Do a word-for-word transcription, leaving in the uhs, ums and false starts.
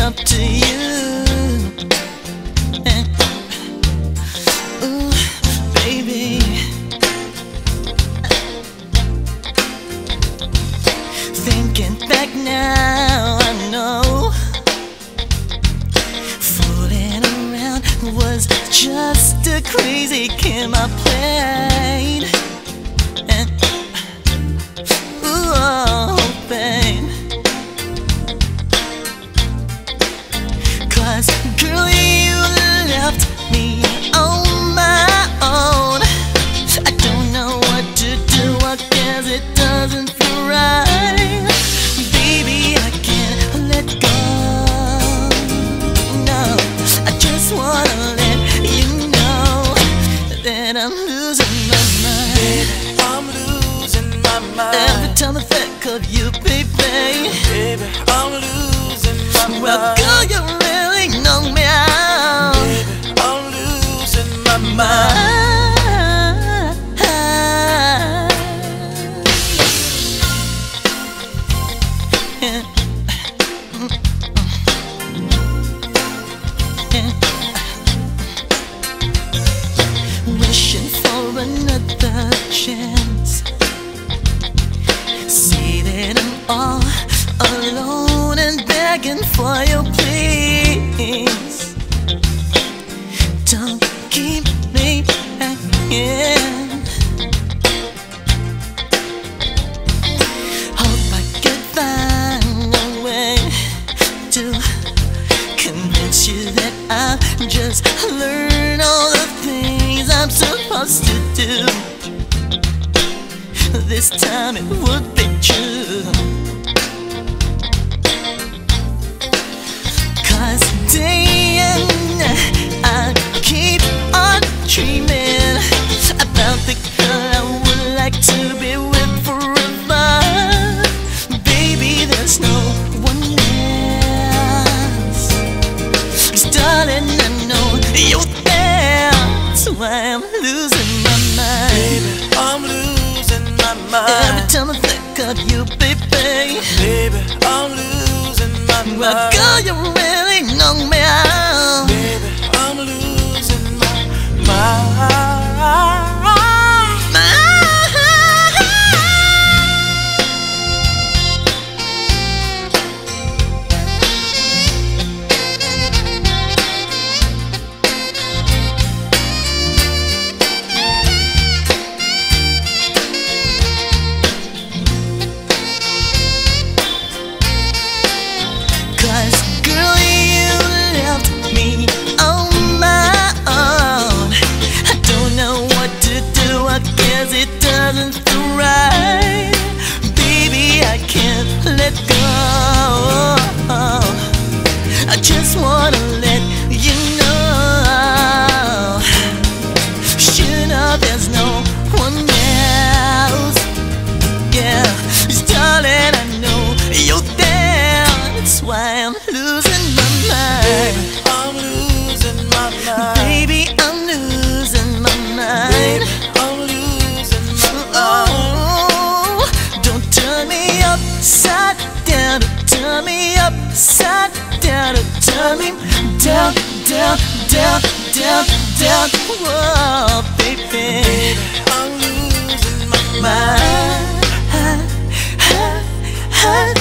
up to you. And, ooh, baby, thinking back now, I know fooling around was just a crazy game I played. And ooh, oh, babe, 'cause girl, you left me on my own. I don't know what to do, I guess it doesn't feel right. Baby, I can't let go. No, I just wanna let you know that I'm losing my mind. Baby, I'm losing my mind. Every time I think of you, baby, baby, I'm losing my mind. Well, girl, you really know me out. Baby, I'm losing my mind. Wishing for another chance, see that I'm all alone and begging for you, please. Don't keep me hanging. Hope I can find a way to convince you that I just learned all the things I'm supposed to do. This time it would be true. 'Cause day and night I keep on dreaming about the girl I would like to be with forever. Baby, there's no one else. 'Cause darling, I know you're there. That's why I'm losing my mind. Baby, I'm losing my mind. Every time I think of you, baby, baby, I'm losing my mind. well, girl, you really know me out. Baby, I'm losing my mind. It doesn't feel right. Baby, I can't let go. I just wanna let you know. Sure enough, there's no one else. Yeah, 'cause darling, I know you're there. That's why I'm losing my mind. Baby, I'm losing my mind. Baby, I'm losing my mind. Baby, oh, don't turn me upside down, turn me upside down, turn me down, down, down, down, down. Whoa, baby, baby, I'm losing my mind.